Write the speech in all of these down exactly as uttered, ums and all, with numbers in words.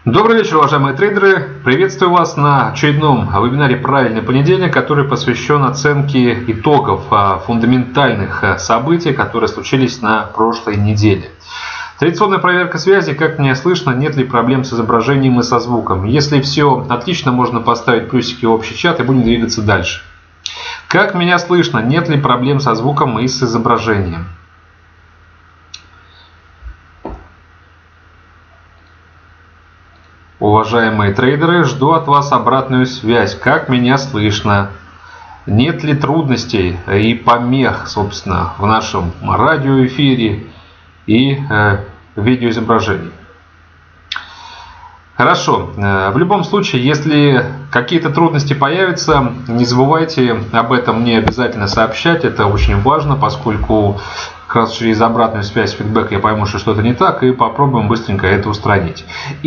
Добрый вечер, уважаемые трейдеры! Приветствую вас на очередном вебинаре «Правильный понедельник», который посвящен оценке итогов фундаментальных событий, которые случились на прошлой неделе. Традиционная проверка связи, как меня слышно, нет ли проблем с изображением и со звуком. Если все отлично, можно поставить плюсики в общий чат и будем двигаться дальше. Как меня слышно, нет ли проблем со звуком и с изображением? Уважаемые трейдеры, жду от вас обратную связь. Как меня слышно? Нет ли трудностей и помех, собственно, в нашем радиоэфире и э, видеоизображении? Хорошо. В любом случае, если какие-то трудности появятся, не забывайте об этом мне обязательно сообщать. Это очень важно, поскольку как раз через обратную связь, фидбэк я пойму, что что-то не так, и попробуем быстренько это устранить.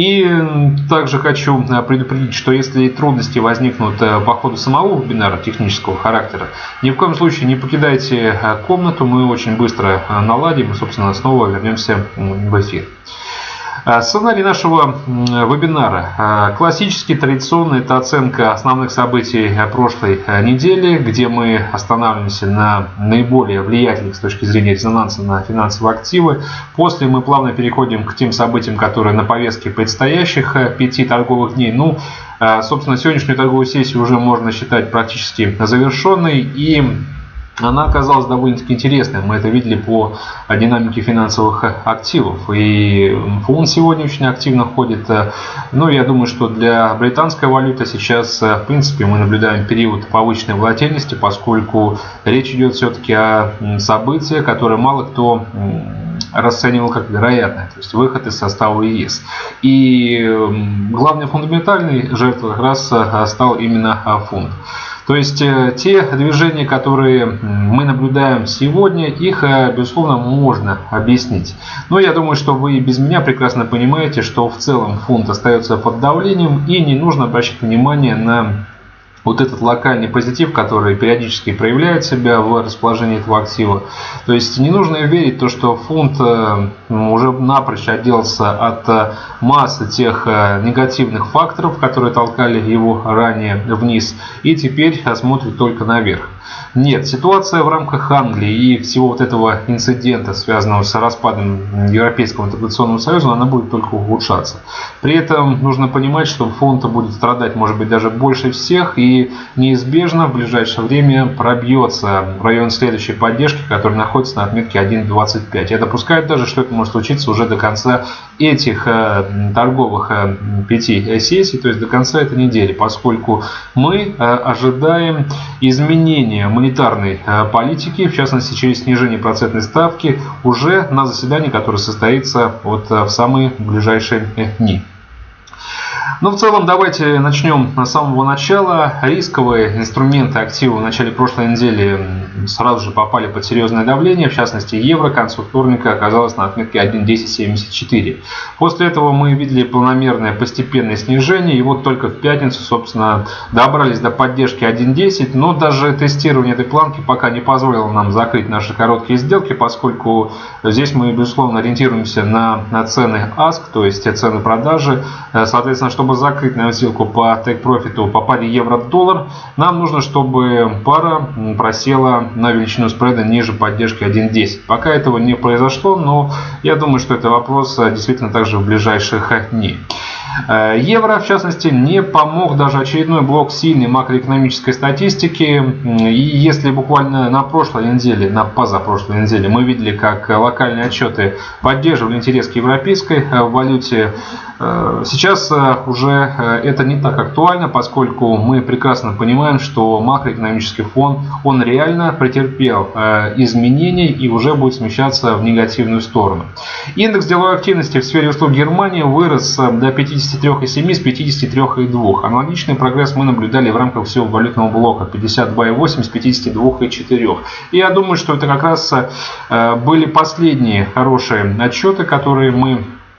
И также хочу предупредить, что если трудности возникнут по ходу самого вебинара технического характера, ни в коем случае не покидайте комнату, мы очень быстро наладим и, собственно, снова вернемся в эфир. Сценарий нашего вебинара классический, традиционный, это оценка основных событий прошлой недели, где мы останавливаемся на наиболее влиятельных с точки зрения резонанса на финансовые активы. После мы плавно переходим к тем событиям, которые на повестке предстоящих пяти торговых дней. Ну, собственно, сегодняшнюю торговую сессию уже можно считать практически завершенной, и она оказалась довольно-таки интересной. Мы это видели по динамике финансовых активов. И фунт сегодня очень активно ходит. Но я думаю, что для британской валюты сейчас, в принципе, мы наблюдаем период повышенной волатильности, поскольку речь идет все-таки о событии, которое мало кто расценивал как вероятное, то есть выход из состава ЕС. И главной фундаментальной жертвой как раз стал именно фунт. То есть те движения, которые мы наблюдаем сегодня, их, безусловно, можно объяснить. Но я думаю, что вы без меня прекрасно понимаете, что в целом фунт остается под давлением, и не нужно обращать внимание на вот этот локальный позитив, который периодически проявляет себя в расположении этого актива. То есть не нужно верить в то, что фунт уже напрочь отделался от массы тех негативных факторов, которые толкали его ранее вниз, и теперь смотрит только наверх. Нет, ситуация в рамках Англии и всего вот этого инцидента, связанного с распадом Европейского интеграционного союза, она будет только улучшаться. При этом нужно понимать, что фунт будет страдать, может быть, даже больше всех, и неизбежно в ближайшее время пробьется в район следующей поддержки, который находится на отметке один двадцать пять. Я допускаю даже, что это может случиться уже до конца этих торговых пяти сессий, то есть до конца этой недели, поскольку мы ожидаем изменения монетарной политики, в частности через снижение процентной ставки, уже на заседании, которое состоится вот в самые ближайшие дни. Ну, в целом, давайте начнем с самого начала. Рисковые инструменты, активы в начале прошлой недели сразу же попали под серьезное давление. В частности, евро к концу вторника оказалось на отметке один десять семьдесят четыре. После этого мы видели планомерное постепенное снижение. И вот только в пятницу, собственно, добрались до поддержки один десять. Но даже тестирование этой планки пока не позволило нам закрыть наши короткие сделки, поскольку здесь мы, безусловно, ориентируемся на, на цены аск, то есть цены продажи. Соответственно, чтобы закрыть на сделку по тейк-профиту по паре евро-доллар, нам нужно, чтобы пара просела на величину спреда ниже поддержки один десять. Пока этого не произошло, но я думаю, что это вопрос действительно также в ближайших дней. Евро, в частности, не помог даже очередной блок сильной макроэкономической статистики. И если буквально на прошлой неделе, на позапрошлой неделе мы видели, как локальные отчеты поддерживали интерес к европейской валюте, сейчас уже это не так актуально, поскольку мы прекрасно понимаем, что макроэкономический фон, он реально претерпел изменений и уже будет смещаться в негативную сторону. Индекс деловой активности в сфере услуг Германии вырос до пятидесяти трёх и семи с пятидесяти трёх и двух. Аналогичный прогресс мы наблюдали в рамках всего валютного блока пятьдесят два и восемь с пятидесяти двух и четырёх. И я думаю, что это как раз были последние хорошие отчеты, которые мы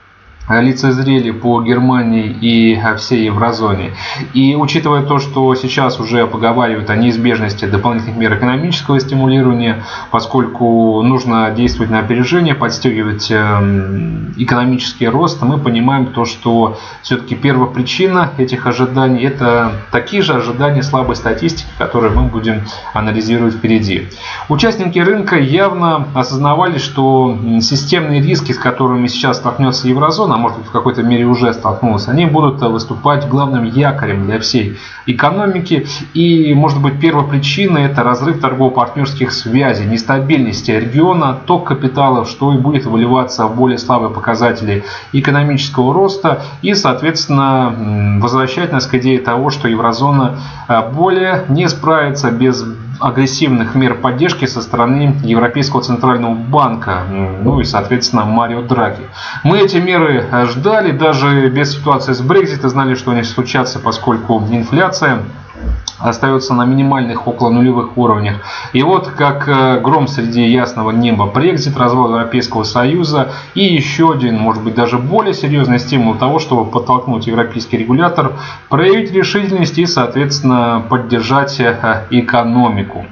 лицезрели по Германии и всей еврозоне. И учитывая то, что сейчас уже поговаривают о неизбежности дополнительных мер экономического стимулирования, поскольку нужно действовать на опережение, подстегивать экономический рост, мы понимаем то, что все-таки первопричина этих ожиданий — это такие же ожидания слабой статистики, которые мы будем анализировать впереди. Участники рынка явно осознавали, что системные риски, с которыми сейчас столкнется еврозона, а может быть в какой-то мере уже столкнулась, они будут выступать главным якорем для всей экономики. И может быть первопричиной — это разрыв торгово-партнерских связей, нестабильность региона, отток капиталов, что и будет выливаться в более слабые показатели экономического роста и, соответственно, возвращать нас к идее того, что еврозона более не справится без агрессивных мер поддержки со стороны Европейского центрального банка, ну и, соответственно, Марио Драги. Мы эти меры ждали, даже без ситуации с Брекситом, знали, что они случатся, поскольку инфляция остается на минимальных, около нулевых уровнях. И вот как гром среди ясного неба Брексит, развал Европейского Союза и еще один, может быть, даже более серьезный стимул того, чтобы подтолкнуть европейский регулятор, проявить решительность и, соответственно, поддержать экономику.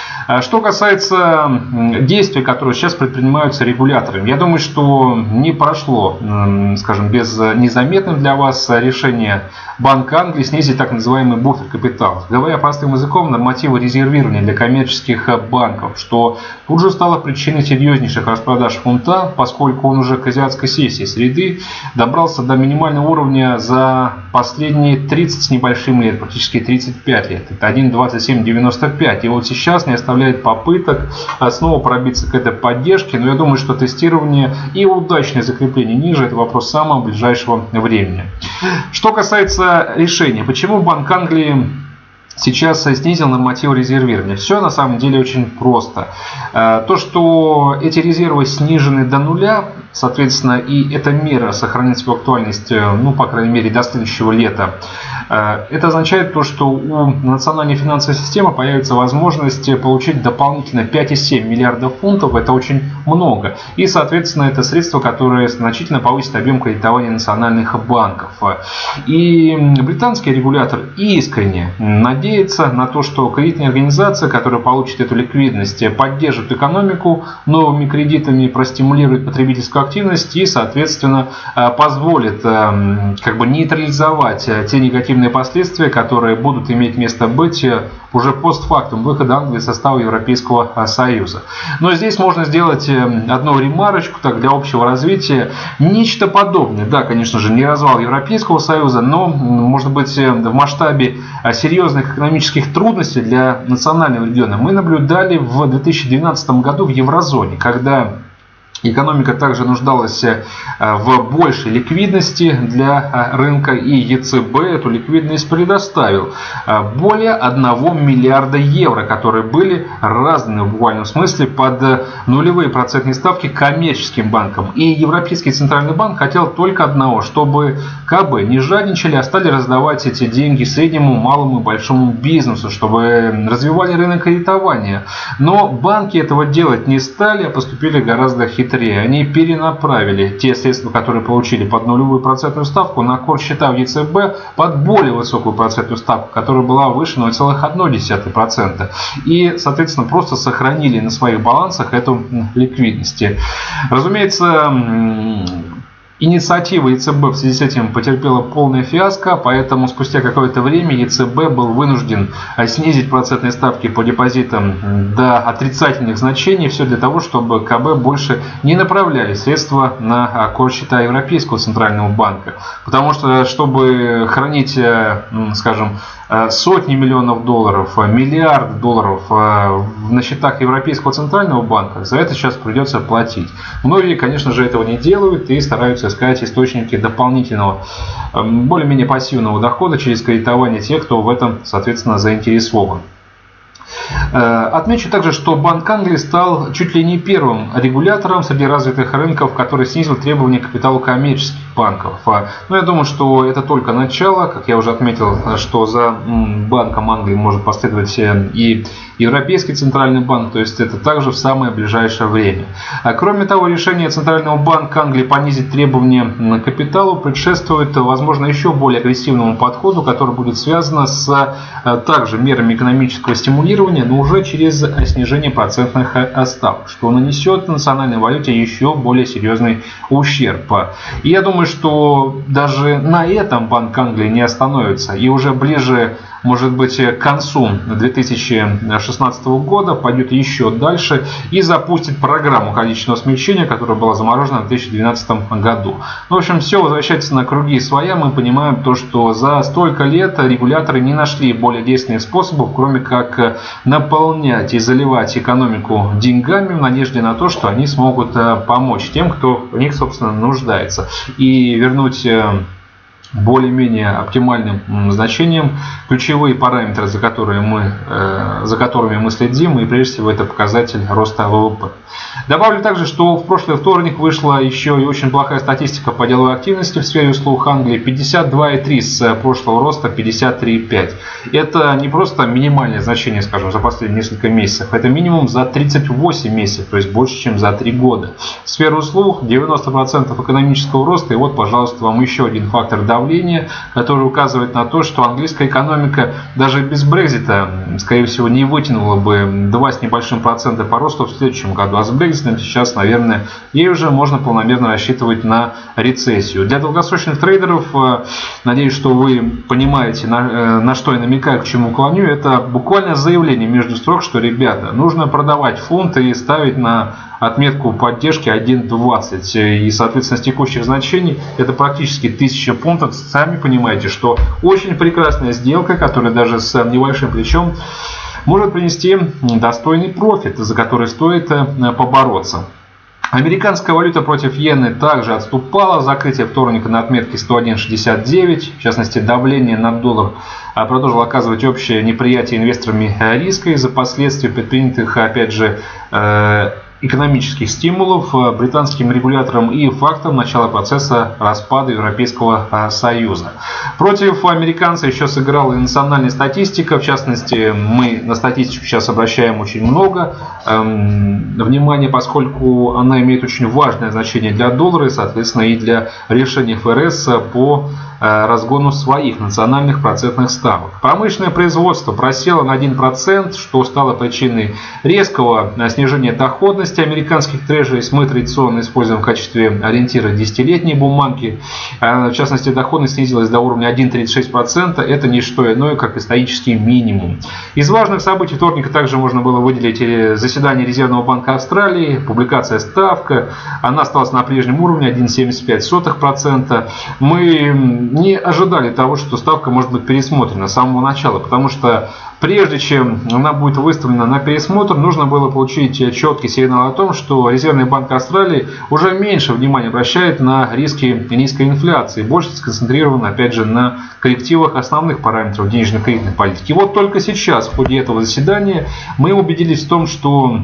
Что касается действий, которые сейчас предпринимаются регуляторами, я думаю, что не прошло, скажем, без незаметным для вас решения Банка Англии снизить так называемый буфер капитала. Говоря простым языком, нормативы резервирования для коммерческих банков, что тут же стало причиной серьезнейших распродаж фунта, поскольку он уже к азиатской сессии среды добрался до минимального уровня за последние тридцать с небольшим лет, практически тридцать пять лет. Это один двадцать семь девяносто пять. И вот сейчас не оставляет попыток снова пробиться к этой поддержке, но я думаю, что тестирование и удачное закрепление ниже — это вопрос самого ближайшего времени. Что касается решения, почему Банк Англии сейчас снизил нормативы резервирования? Все на самом деле очень просто. То, что эти резервы снижены до нуля, соответственно, и эта мера сохранит свою актуальность, ну, по крайней мере, до следующего лета, это означает то, что у национальной финансовой системы появится возможность получить дополнительно пять целых семь десятых миллиардов фунтов. Это очень много. И, соответственно, это средства, которые значительно повысят объем кредитования национальных банков. И британский регулятор искренне надеется на то, что кредитные организации, которые получат эту ликвидность, поддержат экономику новыми кредитами, простимулируют потребительскую активность и, соответственно, позволят как бы нейтрализовать те негативные последствия, которые будут иметь место быть уже постфактум выхода Англии из состава Европейского Союза. Но здесь можно сделать одну ремарочку так, для общего развития. Нечто подобное, да, конечно же, не развал Европейского Союза, но, может быть, в масштабе серьезных экономических трудностей для национального региона мы наблюдали в две тысячи двенадцатом году в еврозоне, когда экономика также нуждалась в большей ликвидности для рынка, и ЕЦБ эту ликвидность предоставил. Более одного миллиарда евро, которые были разданы в буквальном смысле под нулевые процентные ставки коммерческим банкам. И Европейский центральный банк хотел только одного, чтобы КБ не жадничали, а стали раздавать эти деньги среднему, малому и большому бизнесу, чтобы развивали рынок кредитования. Но банки этого делать не стали, а поступили гораздо хитрее. Они перенаправили те средства, которые получили под нулевую процентную ставку, на корсчета в ЕЦБ под более высокую процентную ставку, которая была выше ноль целых одна десятая процента. И, соответственно, просто сохранили на своих балансах эту ликвидность. Разумеется, инициатива ЕЦБ в связи с этим потерпела полное фиаско, поэтому спустя какое-то время ЕЦБ был вынужден снизить процентные ставки по депозитам до отрицательных значений, все для того, чтобы КБ больше не направляли средства на корсчета Европейского центрального банка. Потому что, чтобы хранить, скажем, сотни миллионов долларов, миллиарды долларов на счетах Европейского центрального банка, за это сейчас придется платить. Многие, конечно же, этого не делают и стараются искать источники дополнительного, более-менее пассивного дохода через кредитование тех, кто в этом, соответственно, заинтересован. Отмечу также, что Банк Англии стал чуть ли не первым регулятором среди развитых рынков, который снизил требования к капиталу коммерческих банков. Но я думаю, что это только начало. Как я уже отметил, что за Банком Англии может последовать и Европейский центральный банк, то есть это также в самое ближайшее время. А кроме того, решение Центрального банка Англии понизить требования на капиталу предшествует, возможно, еще более агрессивному подходу, который будет связан с также мерами экономического стимулирования, но уже через снижение процентных ставок, что нанесет национальной валюте еще более серьезный ущерб. И я думаю, что даже на этом Банк Англии не остановится, и уже ближе, может быть, к концу две тысячи шестнадцатого года пойдет еще дальше и запустит программу количественного смягчения, которая была заморожена в две тысячи двенадцатом году. Ну, в общем, все возвращается на круги своя. Мы понимаем то, что за столько лет регуляторы не нашли более действенных способов, кроме как наполнять и заливать экономику деньгами в надежде на то, что они смогут помочь тем, кто в них, собственно, нуждается, и вернуть более-менее оптимальным значением ключевые параметры, за, которые мы, за которыми мы следим, и прежде всего это показатель роста ВВП. Добавлю также, что в прошлый вторник вышла еще и очень плохая статистика по деловой активности в сфере услуг Англии. пятьдесят два и три с прошлого роста пятьдесят три и пять. Это не просто минимальное значение, скажем, за последние несколько месяцев. Это минимум за тридцать восемь месяцев, то есть больше, чем за три года. Сфера услуг девяносто процентов экономического роста. И вот, пожалуйста, вам еще один фактор давления, который указывает на то, что английская экономика даже без Брексита, скорее всего, не вытянула бы два с небольшим процента по росту в следующем году. А с Брекситом сейчас, наверное, ей уже можно полномерно рассчитывать на рецессию. Для долгосрочных трейдеров, надеюсь, что вы понимаете, на, на что я намекаю, к чему клоню, это буквально заявление между строк, что, ребята, нужно продавать фунты и ставить на отметку поддержки один двадцать. И, соответственно, с текущих значений это практически тысяча пунктов. Сами понимаете, что очень прекрасная сделка, которая даже с небольшим плечом может принести достойный профит, за который стоит побороться. Американская валюта против иены также отступала. Закрытие вторника на отметке сто один шестьдесят девять. В частности, давление на доллар продолжило оказывать общее неприятие инвесторами риска из-за последствий предпринятых, опять же, экономических стимулов британским регуляторам и фактом начала процесса распада Европейского Союза. Против американца еще сыграла и национальная статистика. В частности, мы на статистику сейчас обращаем очень много эм, внимания, поскольку она имеет очень важное значение для доллара и, соответственно, и для решения эф эр эс по разгону своих национальных процентных ставок. Промышленное производство просело на один процент, что стало причиной резкого снижения доходности американских трежерей. Мы традиционно используем в качестве ориентира десятилетние бумаги. В частности, доходность снизилась до уровня один целых тридцать шесть сотых процента. Это не что иное, как исторический минимум. Из важных событий вторника также можно было выделить заседание Резервного банка Австралии, публикация ставка. Она осталась на прежнем уровне один целых семьдесят пять сотых процента. Мы не ожидали того, что ставка может быть пересмотрена с самого начала, потому что прежде чем она будет выставлена на пересмотр, нужно было получить четкий сигнал о том, что Резервный банк Австралии уже меньше внимания обращает на риски низкой инфляции, больше сконцентрирован, опять же, на коррективах основных параметров денежно-кредитной политики. И вот только сейчас, в ходе этого заседания, мы убедились в том, что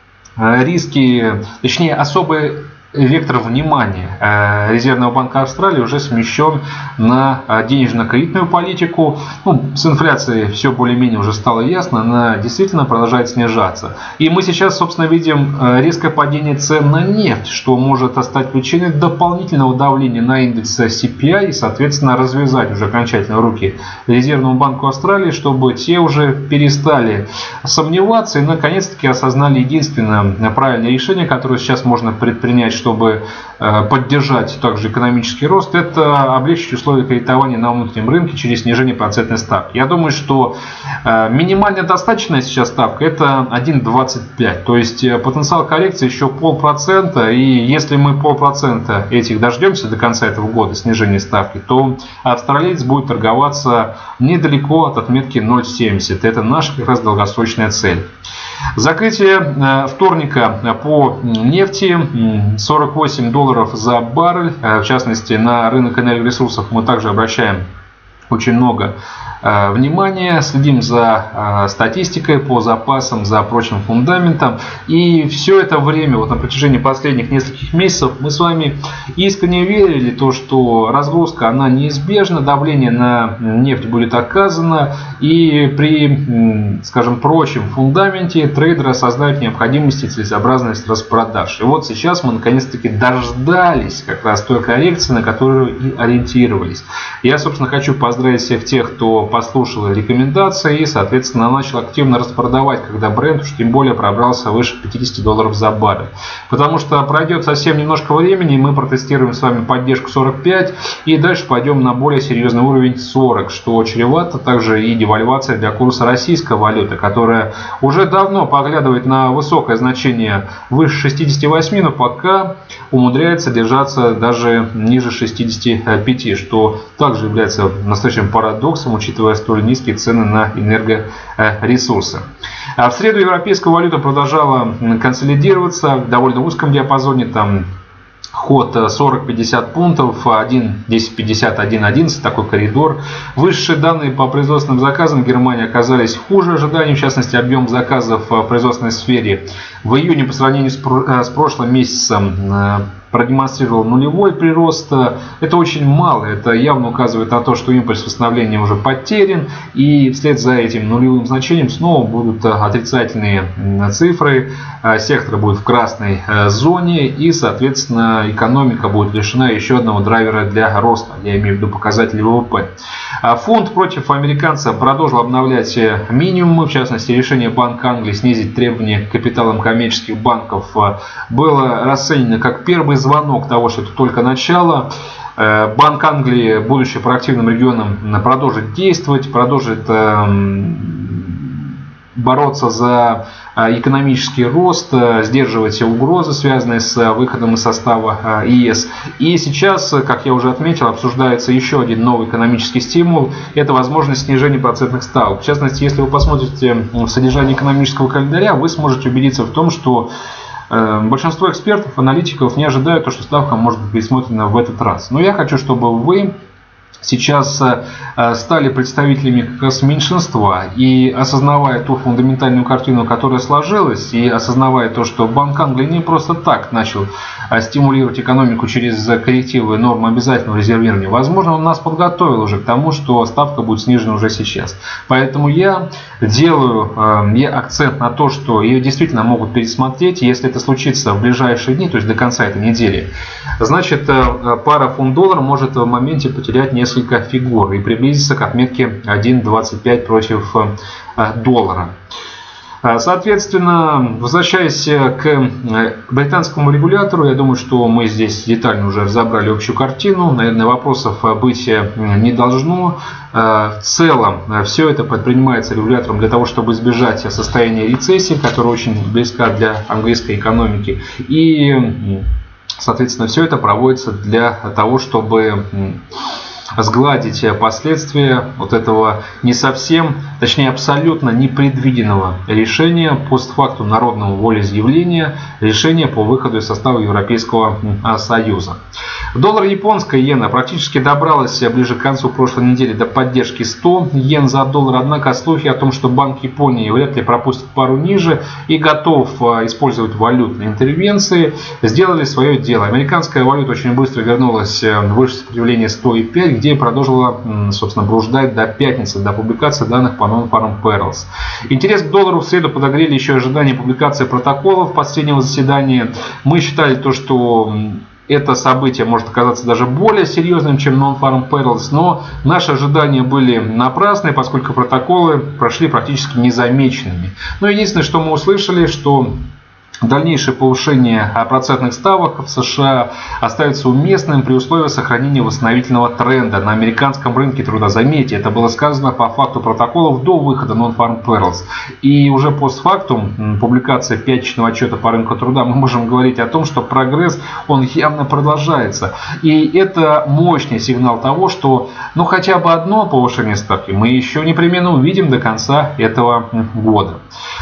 риски, точнее, особые вектор внимания Резервного банка Австралии уже смещен на денежно-кредитную политику. Ну, с инфляцией все более-менее уже стало ясно, она действительно продолжает снижаться. И мы сейчас, собственно, видим резкое падение цен на нефть, что может стать причиной дополнительного давления на индекс си пи ай и, соответственно, развязать уже окончательно руки Резервному банку Австралии, чтобы те уже перестали сомневаться и, наконец-таки, осознали единственное правильное решение, которое сейчас можно предпринять, чтобы поддержать также экономический рост, это облегчить условия кредитования на внутреннем рынке через снижение процентной ставки. Я думаю, что минимально достаточная сейчас ставка это один целых двадцать пять. То есть потенциал коррекции еще полпроцента. И если мы полпроцента этих дождемся до конца этого года снижения ставки, то австралиец будет торговаться недалеко от отметки ноль целых семьдесят. Это наша как раз долгосрочная цель. Закрытие вторника по нефти сорок восемь долларов за баррель. В частности, на рынок энергоресурсов мы также обращаем очень много внимание, следим за статистикой по запасам, за прочим фундаментом. И все это время, вот на протяжении последних нескольких месяцев, мы с вами искренне верили, то, что разгрузка она неизбежна, давление на нефть будет оказано, и при, скажем, прочем фундаменте трейдеры осознают необходимость и целесообразность распродаж. И вот сейчас мы наконец-таки дождались как раз той коррекции, на которую и ориентировались. Я, собственно, хочу поздравить всех тех, кто послушал рекомендации и, соответственно, начал активно распродавать, когда бренд уж тем более пробрался выше пятидесяти долларов за баррель. Потому что пройдет совсем немножко времени, мы протестируем с вами поддержку сорок пять и дальше пойдем на более серьезный уровень сорок, что чревато также и девальвация для курса российской валюты, которая уже давно поглядывает на высокое значение выше шестидесяти восьми, но пока умудряется держаться даже ниже шестидесяти пяти, что также является настоящим парадоксом, учитывая столь низкие цены на энергоресурсы. А в среду европейская валюта продолжала консолидироваться в довольно узком диапазоне, там ход сорок-пятьдесят пунктов, один десять пятьдесят, один одиннадцать, такой коридор. Высшие данные по производственным заказам в Германии оказались хуже ожиданий, в частности объем заказов в производственной сфере в июне по сравнению с прошлым месяцем продемонстрировал нулевой прирост. Это очень мало, это явно указывает на то, что импульс восстановления уже потерян, и вслед за этим нулевым значением снова будут отрицательные цифры, сектор будет в красной зоне, и, соответственно, экономика будет лишена еще одного драйвера для роста, я имею в виду показатели вэ вэ пэ. Фунт против американца продолжил обновлять минимумы, в частности, решение Банка Англии снизить требования к капиталам коммерческих банков было расценено как первый звонок того, что это только начало. Банк Англии, будучи проактивным регионом, продолжит действовать, продолжит бороться за экономический рост, сдерживать угрозы, связанные с выходом из состава ЕС. И сейчас, как я уже отметил, обсуждается еще один новый экономический стимул. Это возможность снижения процентных ставок. В частности, если вы посмотрите в содержание экономического календаря, вы сможете убедиться в том, что большинство экспертов, аналитиков не ожидают, что ставка может быть пересмотрена в этот раз. Но я хочу, чтобы вы сейчас стали представителями как раз меньшинства, и осознавая ту фундаментальную картину, которая сложилась, и осознавая то, что Банк Англии не просто так начал стимулировать экономику через коррективы норм обязательного резервирования, возможно, он нас подготовил уже к тому, что ставка будет снижена уже сейчас. Поэтому я делаю я акцент на то, что ее действительно могут пересмотреть. Если это случится в ближайшие дни, то есть до конца этой недели, значит, пара фунт-доллар может в моменте потерять несколько несколько фигур и приблизиться к отметке один двадцать пять против доллара. Соответственно, возвращаясь к британскому регулятору, я думаю, что мы здесь детально уже разобрали общую картину. Наверное, вопросов быть не должно. В целом, все это предпринимается регулятором для того, чтобы избежать состояния рецессии, которая очень близка для английской экономики. И, соответственно, все это проводится для того, чтобы сгладить последствия вот этого не совсем, точнее абсолютно непредвиденного решения постфактум народного волеизъявления, решения по выходу из состава Европейского Союза. Доллар японская иена практически добралась ближе к концу прошлой недели до поддержки сто йен за доллар, однако слухи о том, что Банк Японии вряд ли пропустит пару ниже и готов использовать валютные интервенции, сделали свое дело. Американская валюта очень быстро вернулась выше сопротивления сто и пять, где продолжила, собственно, блуждать до пятницы, до публикации данных по Non-Farm Payrolls. Интерес к доллару в среду подогрели еще ожидание публикации протоколов последнего заседания. Мы считали то, что это событие может оказаться даже более серьезным, чем Non-Farm Payrolls, но наши ожидания были напрасны, поскольку протоколы прошли практически незамеченными. Но единственное, что мы услышали, что дальнейшее повышение процентных ставок в США остается уместным при условии сохранения восстановительного тренда на американском рынке труда. Заметьте, это было сказано по факту протоколов до выхода Non-Farm Payrolls. И уже постфактум, публикация пятничного отчета по рынку труда, мы можем говорить о том, что прогресс, он явно продолжается. И это мощный сигнал того, что ну хотя бы одно повышение ставки мы еще непременно увидим до конца этого года.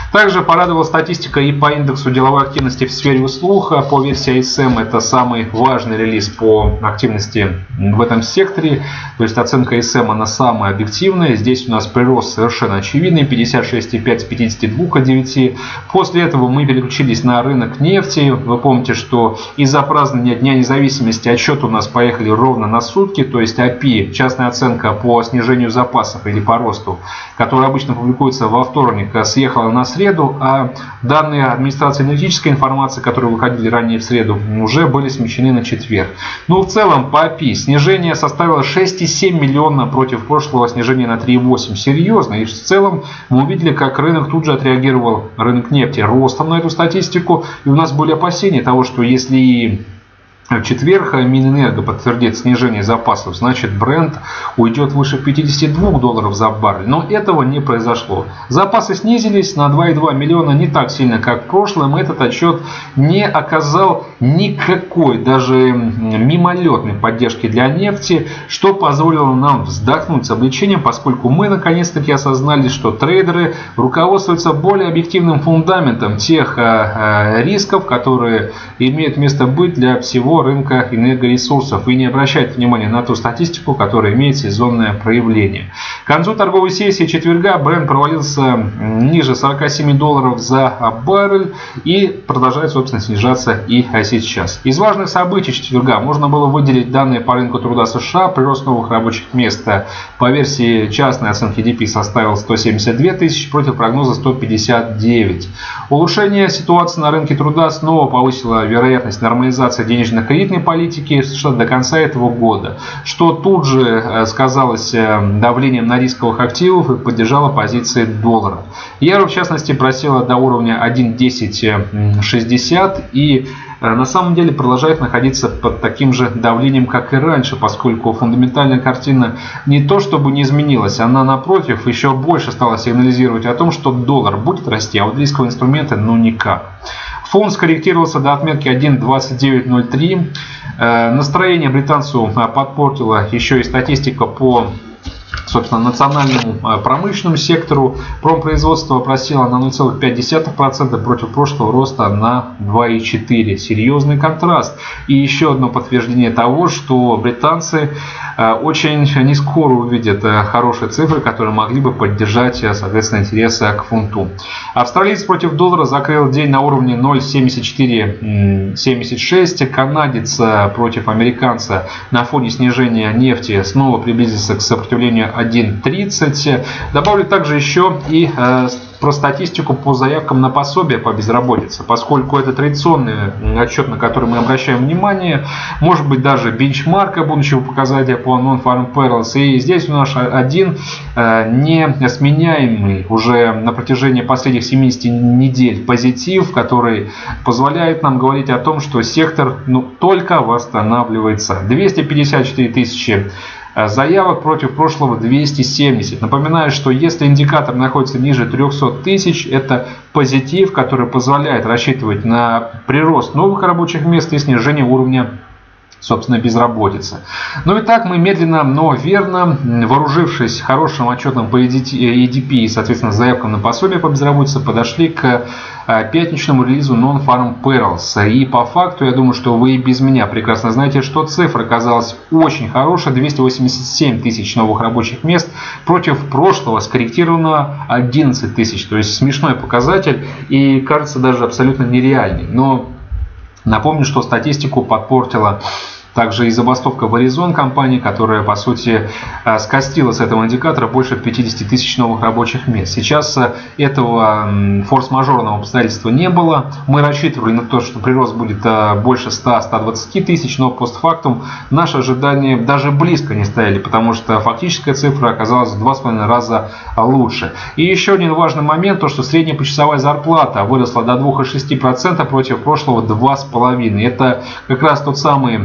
Также порадовала статистика и по индексу деловой активности в сфере услуг. По версии ай эс эм это самый важный релиз по активности в этом секторе. То есть оценка ай эс эм она самая объективная. Здесь у нас прирост совершенно очевидный, пятьдесят шесть и пять с пятидесяти двух и девяти. После этого мы переключились на рынок нефти. Вы помните, что из-за празднования Дня независимости отчеты у нас поехали ровно на сутки. То есть эй пи ай, частная оценка по снижению запасов или по росту, которая обычно публикуется во вторник, съехала на среду, а данные администрации аналитической информации, которые выходили ранее в среду, уже были смещены на четверг. Но в целом по эй пи ай снижение составило шесть и семь миллиона против прошлого снижения на три и восемь. Серьезно. И в целом мы увидели, как рынок тут же отреагировал, рынок нефти, ростом на эту статистику. И у нас были опасения того, что если в четверг Минэнерго подтвердит снижение запасов, значит Brent уйдет выше пятидесяти двух долларов за баррель. Но этого не произошло. Запасы снизились на два и два миллиона, не так сильно, как в прошлом. Этот отчет не оказал никакой, даже мимолетной поддержки для нефти, что позволило нам вздохнуть с облегчением, поскольку мы наконец-таки осознали, что трейдеры руководствуются более объективным фундаментом тех рисков, которые имеют место быть для всего рынка энергоресурсов, и не обращает внимания на ту статистику, которая имеет сезонное проявление. К концу торговой сессии четверга Brent провалился ниже сорока семи долларов за баррель и продолжает, собственно, снижаться и сейчас. Из важных событий четверга можно было выделить данные по рынку труда США. Прирост новых рабочих мест по версии частной оценки ди пи составил сто семьдесят две тысячи против прогноза сто пятьдесят девять. Улучшение ситуации на рынке труда снова повысило вероятность нормализации денежных кредитной политики США до конца этого года, что тут же сказалось давлением на рисковых активов и поддержало позиции доллара. Евро, в частности, просела до уровня один десять шестьдесят и на самом деле продолжает находиться под таким же давлением, как и раньше, поскольку фундаментальная картина не то чтобы не изменилась, она напротив еще больше стала сигнализировать о том, что доллар будет расти, а вот рисковые инструменты ну никак. Фунт скорректировался до отметки один двадцать девять ноль три. Настроение британцу подпортила еще и статистика по, собственно, национальному промышленному сектору. Промпроизводство просело на ноль целых пять десятых процента против прошлого роста на два и четыре десятых. Серьезный контраст. И еще одно подтверждение того, что британцы очень не скоро увидят хорошие цифры, которые могли бы поддержать, соответственно, интересы к фунту. Австралиец против доллара закрыл день на уровне ноль целых семьдесят четыре семьдесят шесть. Канадец против американца на фоне снижения нефти снова приблизился к сопротивлению один тридцать. Добавлю также еще и э, про статистику по заявкам на пособие по безработице, поскольку это традиционный отчет, на который мы обращаем внимание, может быть даже бенчмарка будущего показателя по Non-Farm Payrolls. И здесь у нас один э, несменяемый уже на протяжении последних семидесяти недель позитив, который позволяет нам говорить о том, что сектор ну, только восстанавливается. двести пятьдесят четыре тысячи заявок против прошлого двести семьдесят. Напоминаю, что если индикатор находится ниже трёхсот тысяч, это позитив, который позволяет рассчитывать на прирост новых рабочих мест и снижение уровня, собственно, безработицы. Ну и так мы медленно, но верно, вооружившись хорошим отчетом по и ди пи и, соответственно, заявкам на пособие по безработице, подошли к пятничному релизу Non-Farm Payrolls. И по факту, я думаю, что вы и без меня прекрасно знаете, что цифра оказалась очень хорошая. двести восемьдесят семь тысяч новых рабочих мест против прошлого скорректированного одиннадцать тысяч. То есть смешной показатель и кажется даже абсолютно нереальный. Но напомню, что статистику подпортила также и забастовка Verizon компании, которая, по сути, скостила с этого индикатора больше пятидесяти тысяч новых рабочих мест. Сейчас этого форс-мажорного обстоятельства не было. Мы рассчитывали на то, что прирост будет больше ста — ста двадцати тысяч, но постфактум наши ожидания даже близко не стояли, потому что фактическая цифра оказалась в два с половиной раза лучше. И еще один важный момент, то что средняя почасовая зарплата выросла до двух целых шести десятых процента против прошлого два с половиной. Это как раз тот самый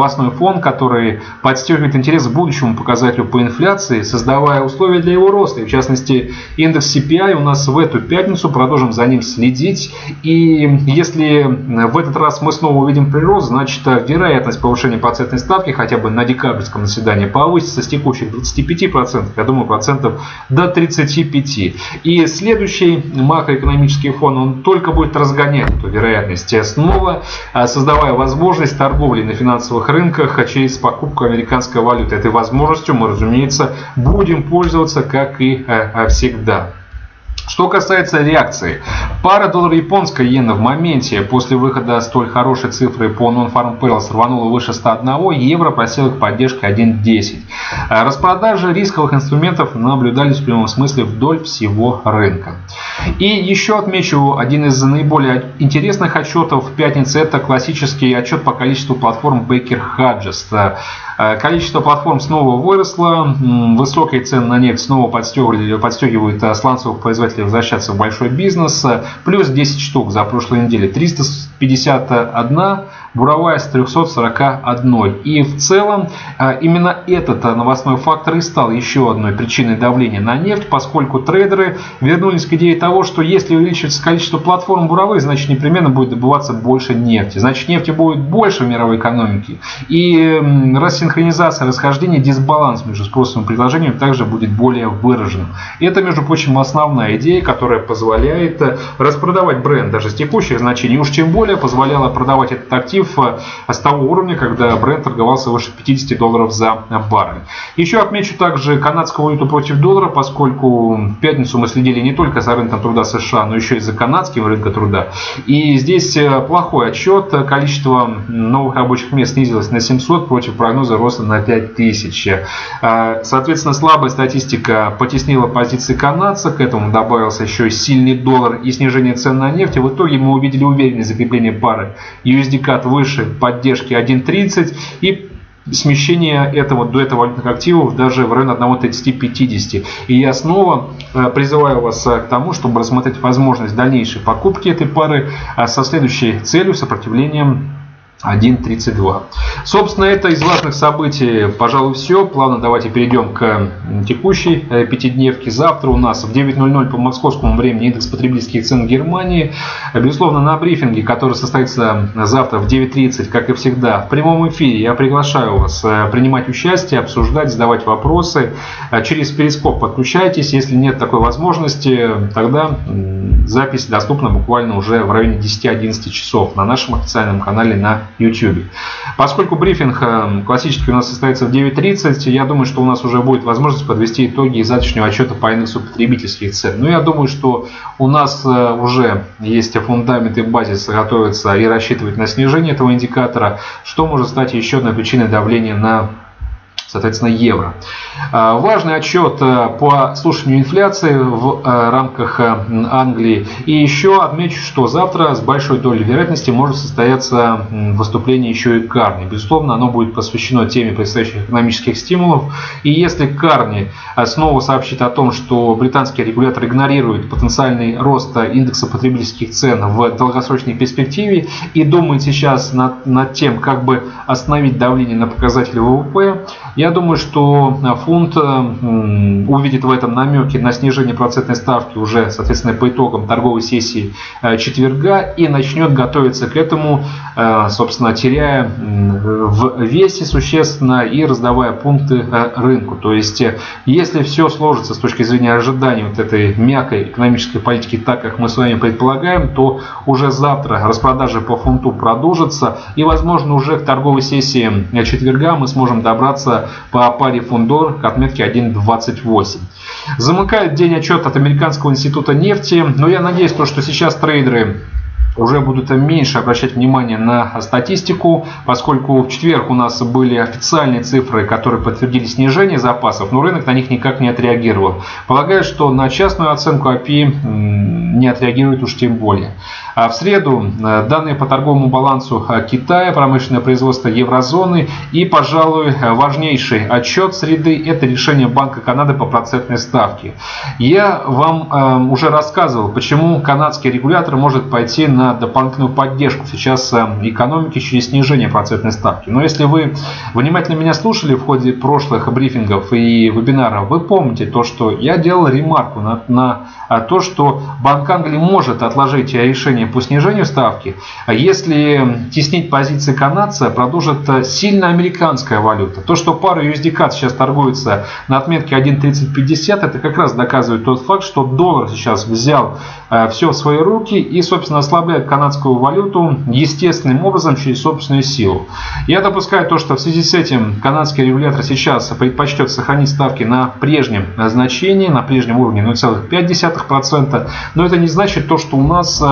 новостной фон, который подстегивает интерес к будущему показателю по инфляции, создавая условия для его роста. И в частности, индекс си пи ай у нас в эту пятницу, продолжим за ним следить. И если в этот раз мы снова увидим прирост, значит вероятность повышения процентной ставки хотя бы на декабрьском заседании повысится с текущих двадцати пяти процентов, я думаю, процентов до тридцати пяти. И следующий макроэкономический фон, он только будет разгонять эту вероятность, снова создавая возможность торговли на финансовых рынках через покупку американской валюты. Этой возможностью мы, разумеется, будем пользоваться, как и всегда. Что касается реакции, пара доллар-японская иена в моменте после выхода столь хорошей цифры по Non-Farm Payrolls рванула выше ста одного, евро просел к поддержке один десять. Распродажи рисковых инструментов наблюдались в прямом смысле вдоль всего рынка. И еще отмечу один из наиболее интересных отчетов в пятницу. Это классический отчет по количеству платформ Baker Hughes. Количество платформ снова выросло, высокие цены на нефть снова подстегивают сланцевых производителей возвращаться в большой бизнес, плюс десять штук за прошлой неделе, триста пятьдесят одна, буровая с трёхсот сорока одной. И в целом именно этот новостной фактор и стал еще одной причиной давления на нефть, поскольку трейдеры вернулись к идее того, что если увеличивается количество платформ буровых, значит непременно будет добываться больше нефти, значит нефти будет больше в мировой экономике. И рассинхронизация, расхождение, дисбаланс между спросом и предложением также будет более выраженным. И это, между прочим, основная идея, которая позволяет распродавать бренд даже с текущих значений, уж тем более позволяла продавать этот актив с того уровня, когда бренд торговался выше пятидесяти долларов за баррель. Еще отмечу также канадскую валюту против доллара, поскольку в пятницу мы следили не только за рынком труда США, но еще и за канадским рынком труда. И здесь плохой отчет. Количество новых рабочих мест снизилось на семьсот против прогноза роста на пять тысяч. Соответственно, слабая статистика потеснила позиции канадца. К этому добавился еще и сильный доллар и снижение цен на нефть. И в итоге мы увидели уверенное закрепление пары ю эс ди кад выше поддержки один тридцать и смещение этого, до этого валютных активов даже в районе один тридцать пятьдесят. И я снова призываю вас к тому, чтобы рассмотреть возможность дальнейшей покупки этой пары со следующей целью — сопротивлением один тридцать два. Собственно, это из важных событий, пожалуй, все. Плавно давайте перейдем к текущей пятидневке. Завтра у нас в девять ноль ноль по московскому времени индекс потребительских цен в Германии. Безусловно, на брифинге, который состоится завтра в девять тридцать, как и всегда, в прямом эфире, я приглашаю вас принимать участие, обсуждать, задавать вопросы. Через Перископ подключайтесь. Если нет такой возможности, тогда запись доступна буквально уже в районе десяти-одиннадцати часов на нашем официальном канале на YouTube. Поскольку брифинг классический у нас состоится в девять тридцать, я думаю, что у нас уже будет возможность подвести итоги из завтрашнего отчета по индексу потребительских цен. Но я думаю, что у нас уже есть фундамент и базис готовиться и рассчитывать на снижение этого индикатора, что может стать еще одной причиной давления на, соответственно, евро. Важный отчет по слушанию инфляции в рамках Англии. И еще отмечу, что завтра с большой долей вероятности может состояться выступление еще и Карни. Безусловно, оно будет посвящено теме предстоящих экономических стимулов. И если Карни снова сообщит о том, что британский регулятор игнорирует потенциальный рост индекса потребительских цен в долгосрочной перспективе и думает сейчас над, над тем, как бы остановить давление на показатели вэ вэ пэ, я думаю, что фунт увидит в этом намеки на снижение процентной ставки уже, соответственно, по итогам торговой сессии четверга и начнет готовиться к этому, собственно, теряя в весе существенно и раздавая пункты рынку. То есть, если все сложится с точки зрения ожиданий вот этой мягкой экономической политики так, как мы с вами предполагаем, то уже завтра распродажи по фунту продолжатся и, возможно, уже к торговой сессии четверга мы сможем добраться по паре фунт-доллар к отметке один двадцать восемь. Замыкает день отчет от Американского института нефти, но я надеюсь, что сейчас трейдеры уже будут меньше обращать внимание на статистику, поскольку в четверг у нас были официальные цифры, которые подтвердили снижение запасов, но рынок на них никак не отреагировал. Полагаю, что на частную оценку эй пи и не отреагирует уж тем более. А в среду данные по торговому балансу Китая, промышленное производство еврозоны и, пожалуй, важнейший отчет среды — это решение Банка Канады по процентной ставке. Я вам уже рассказывал, почему канадский регулятор может пойти на на дополнительную поддержку сейчас экономики через снижение процентной ставки. Но если вы внимательно меня слушали в ходе прошлых брифингов и вебинаров, вы помните то, что я делал ремарку на, на то, что Банк Англии может отложить решение по снижению ставки, если теснить позиции канадца продолжит сильно американская валюта. То, что пара ю эс ди кей сейчас торгуется на отметке один тридцать пятьдесят, это как раз доказывает тот факт, что доллар сейчас взял все в свои руки и, собственно, ослабляет канадскую валюту естественным образом через собственную силу. Я допускаю то, что в связи с этим канадский регулятор сейчас предпочтет сохранить ставки на прежнем значении, на прежнем уровне ноль целых пять десятых процента, но это не значит то, что у нас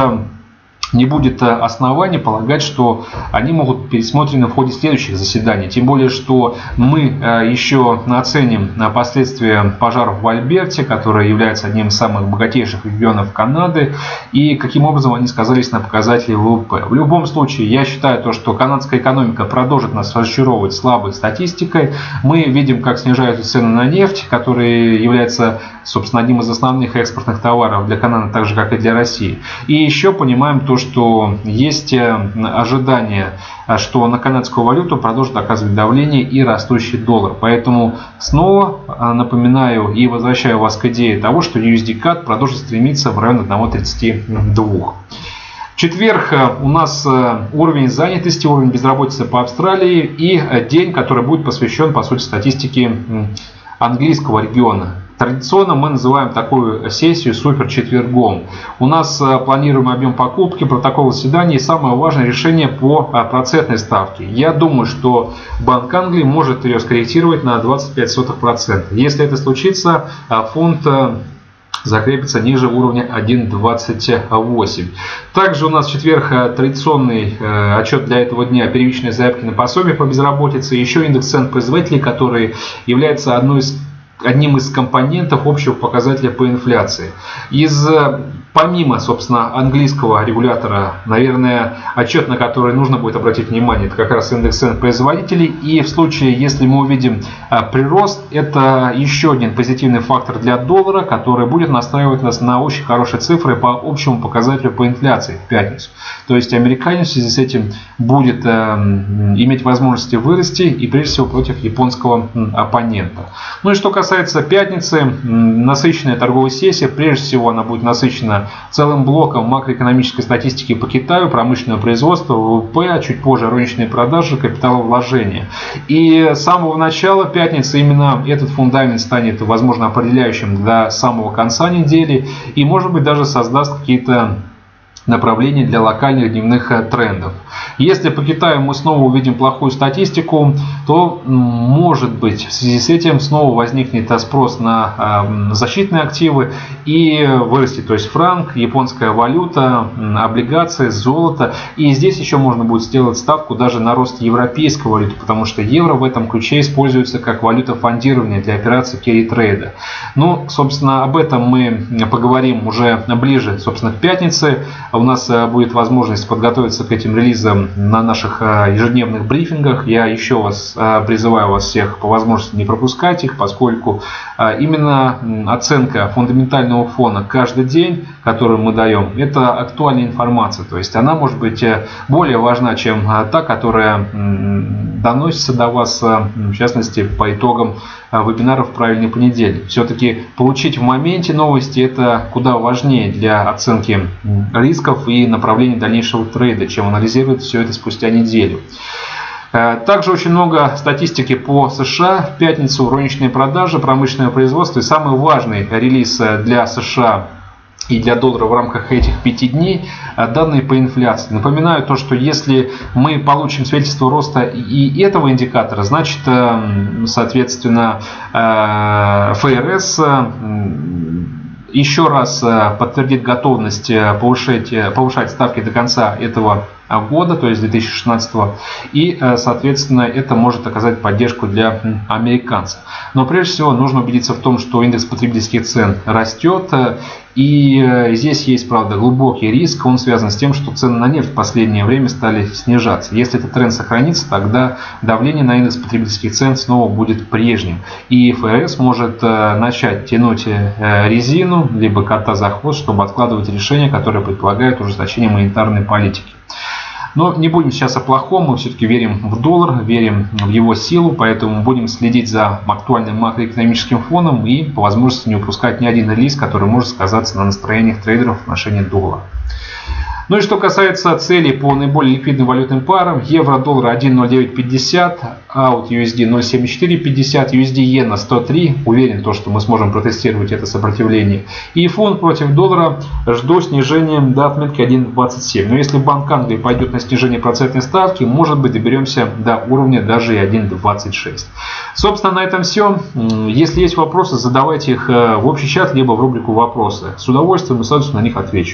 не будет оснований полагать, что они могут быть пересмотрены в ходе следующих заседаний. Тем более, что мы еще оценим последствия пожаров в Альберте, который является одним из самых богатейших регионов Канады, и каким образом они сказались на показателе вэ вэ пэ. В любом случае, я считаю, то, что канадская экономика продолжит нас разочаровывать слабой статистикой. Мы видим, как снижаются цены на нефть, который является, собственно, одним из основных экспортных товаров для Канады, так же, как и для России. И еще понимаем то, что есть ожидание, что на канадскую валюту продолжит оказывать давление и растущий доллар. Поэтому снова напоминаю и возвращаю вас к идее того, что ю эс ди кей продолжит стремиться в район один тридцать два. В четверг у нас уровень занятости, уровень безработицы по Австралии и день, который будет посвящен, по сути, статистике английского региона. Традиционно мы называем такую сессию суперчетвергом. У нас планируемый объем покупки, протокол заседания и самое важное решение по процентной ставке. Я думаю, что Банк Англии может ее скорректировать на двадцать пять сотых процента. Если это случится, фунт закрепится ниже уровня один двадцать восемь. Также у нас в четверг традиционный отчет для этого дня, первичные заявки на пособие по безработице, еще индекс цен производителей, который является одной из одним из компонентов общего показателя по инфляции. Из, помимо, собственно, английского регулятора, наверное, отчет, на который нужно будет обратить внимание, это как раз индекс цен производителей. И в случае, если мы увидим прирост, это еще один позитивный фактор для доллара, который будет настраивать нас на очень хорошие цифры по общему показателю по инфляции в пятницу. То есть американец в связи с этим будет э, иметь возможности вырасти, и прежде всего против японского оппонента. Ну и что касается пятницы, насыщенная торговая сессия, прежде всего она будет насыщена целым блоком макроэкономической статистики по Китаю, промышленного производства, вэ вэ пэ, а чуть позже розничные продажи, капиталовложения. И с самого начала пятницы именно этот фундамент станет, возможно, определяющим до самого конца недели и, может быть, даже создаст какие-то направлений для локальных дневных трендов. Если по Китаю мы снова увидим плохую статистику, то, может быть, в связи с этим снова возникнет спрос на защитные активы и вырастет, то есть франк, японская валюта, облигации, золото. И здесь еще можно будет сделать ставку даже на рост европейской валюты, потому что евро в этом ключе используется как валюта фондирования для операций керри-трейда. Ну, собственно, об этом мы поговорим уже ближе, собственно, к пятнице. У нас будет возможность подготовиться к этим релизам на наших ежедневных брифингах. Я еще раз призываю вас всех по возможности не пропускать их, поскольку именно оценка фундаментального фона каждый день, которую мы даем, это актуальная информация. То есть она может быть более важна, чем та, которая доносится до вас, в частности, по итогам вебинаров «Правильный понедельник». Все-таки получить в моменте новости — это куда важнее для оценки рисков и направления дальнейшего трейда, чем анализировать все это спустя неделю. Также очень много статистики по США. В пятницу розничные продажи, промышленное производство и самый важный релиз для США и для доллара в рамках этих пяти дней — данные по инфляции. Напоминаю то, что если мы получим свидетельство роста и этого индикатора, значит, соответственно, эф эр эс еще раз подтвердит готовность повышать, повышать ставки до конца этого года, то есть две тысячи шестнадцатого, и, соответственно, это может оказать поддержку для американцев. Но прежде всего нужно убедиться в том, что индекс потребительских цен растет, и здесь есть, правда, глубокий риск, он связан с тем, что цены на нефть в последнее время стали снижаться. Если этот тренд сохранится, тогда давление на индекс потребительских цен снова будет прежним, и ФРС может начать тянуть резину, либо кота за хвост, чтобы откладывать решения, которые предполагают ужесточение монетарной политики. Но не будем сейчас о плохом, мы все-таки верим в доллар, верим в его силу, поэтому будем следить за актуальным макроэкономическим фоном и по возможности не упускать ни один релиз, который может сказаться на настроениях трейдеров в отношении доллара. Ну и что касается целей по наиболее ликвидным валютным парам, евро-доллар один ноль девять пятьдесят, аут ю эс ди ноль семь четыре пятьдесят, ю эс ди иена сто три, уверен, то, что мы сможем протестировать это сопротивление. И фунт против доллара жду снижения до отметки один двадцать семь. Но если Банк Англии пойдет на снижение процентной ставки, может быть, доберемся до уровня даже и один двадцать шесть. Собственно, на этом все. Если есть вопросы, задавайте их в общий чат, либо в рубрику «Вопросы». С удовольствием и сразу на них отвечу.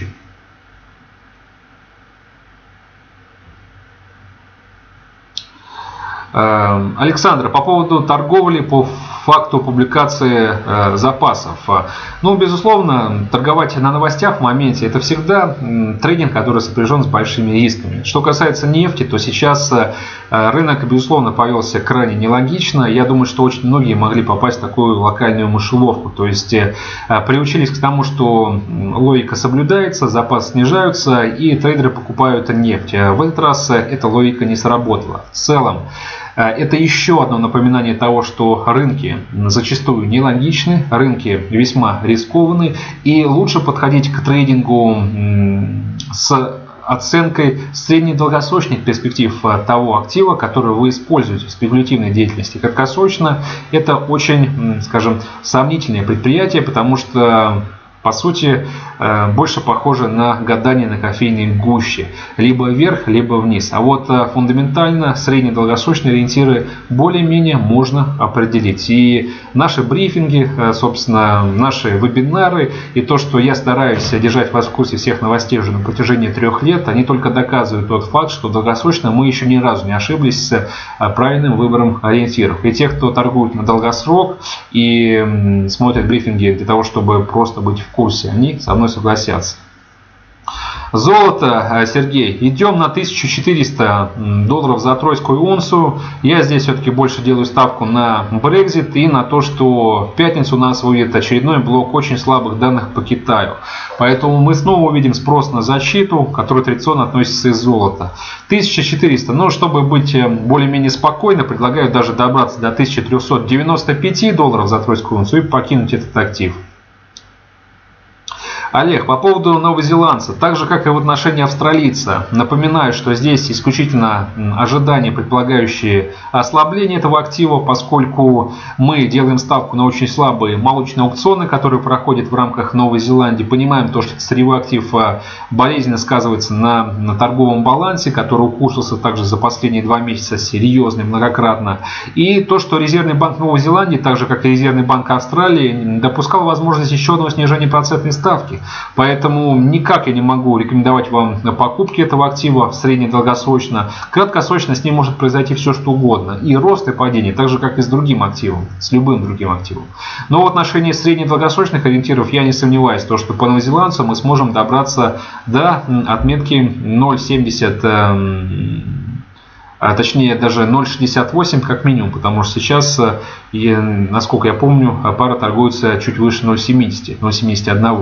Александр, по поводу торговли по факту публикации э, запасов. Ну, безусловно, торговать на новостях в моменте — это всегда трейдинг, который сопряжен с большими рисками. Что касается нефти, то сейчас э, рынок, безусловно, повелся крайне нелогично. Я думаю, что очень многие могли попасть в такую локальную мышеловку. То есть э, приучились к тому, что логика соблюдается, запасы снижаются и трейдеры покупают нефть. В этот раз эта логика не сработала. В целом, это еще одно напоминание того, что рынки зачастую нелогичны, рынки весьма рискованны, и лучше подходить к трейдингу с оценкой средне-долгосрочных перспектив того актива, который вы используете в спекулятивной деятельности. Краткосрочно это очень, скажем, сомнительное предприятие, потому что по сути, больше похоже на гадание на кофейной гуще. Либо вверх, либо вниз. А вот фундаментально средне-долгосрочные ориентиры более-менее можно определить. И наши брифинги, собственно, наши вебинары и то, что я стараюсь держать вас в курсе всех новостей уже на протяжении трех лет, они только доказывают тот факт, что долгосрочно мы еще ни разу не ошиблись с правильным выбором ориентиров. И те, кто торгует на долгосрок и смотрят брифинги для того, чтобы просто быть в курсе, они со мной согласятся. Золото, Сергей, идем на тысячу четыреста долларов за тройскую унцию. Я здесь все-таки больше делаю ставку на Brexit и на то, что в пятницу у нас выйдет очередной блок очень слабых данных по Китаю. Поэтому мы снова увидим спрос на защиту, который традиционно относится из золота. тысяча четыреста, но чтобы быть более-менее спокойно, предлагаю даже добраться до тысячи трёхсот девяноста пяти долларов за тройскую унцию и покинуть этот актив. Олег, по поводу новозеландца, так же как и в отношении австралийца, напоминаю, что здесь исключительно ожидания, предполагающие ослабление этого актива, поскольку мы делаем ставку на очень слабые молочные аукционы, которые проходят в рамках Новой Зеландии. Понимаем то, что сырьевой актив болезненно сказывается на, на торговом балансе, который ухудшился также за последние два месяца серьезно и многократно. И то, что Резервный банк Новой Зеландии, так же как и Резервный банк Австралии, допускал возможность еще одного снижения процентной ставки. Поэтому никак я не могу рекомендовать вам покупки этого актива средне-долгосрочно. Краткосрочно с ним может произойти все, что угодно. И рост, и падение, так же как и с другим активом, с любым другим активом. Но в отношении средне-долгосрочных ориентиров я не сомневаюсь, то, что по новозеландцу мы сможем добраться до отметки ноль семьдесят, а точнее даже ноль шестьдесят восемь как минимум, потому что сейчас, насколько я помню, пара торгуется чуть выше ноль семьдесят, ноль семьдесят один.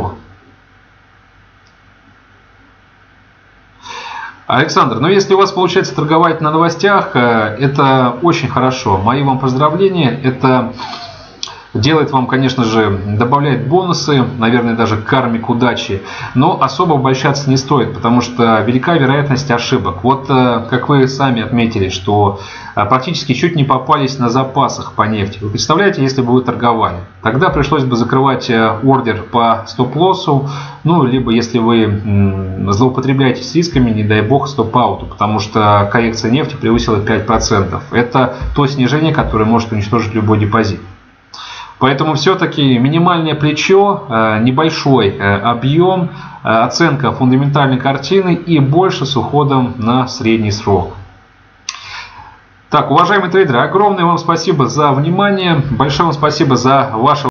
Александр, ну если у вас получается торговать на новостях, это очень хорошо. Мои вам поздравления. Это делает вам, конечно же, добавляет бонусы, наверное, даже кармик удачи. Но особо обольщаться не стоит, потому что велика вероятность ошибок. Вот как вы сами отметили, что практически чуть не попались на запасах по нефти. Вы представляете, если бы вы торговали? Тогда пришлось бы закрывать ордер по стоп-лоссу, ну, либо если вы злоупотребляете с рисками, не дай бог, стоп-ауту, потому что коррекция нефти превысила пять процентов. Это то снижение, которое может уничтожить любой депозит. Поэтому все-таки минимальное плечо, небольшой объем, оценка фундаментальной картины и больше с уходом на средний срок. Так, уважаемые трейдеры, огромное вам спасибо за внимание. Большое вам спасибо за ваше